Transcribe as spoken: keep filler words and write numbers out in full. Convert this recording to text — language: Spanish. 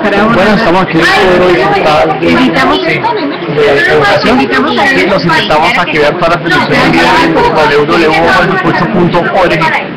Bueno, estamos aquí en el foro digital de, Invitamos sí, de educación y los invitamos a que vean todas las transmisiones en vivo en w w w punto curso punto org.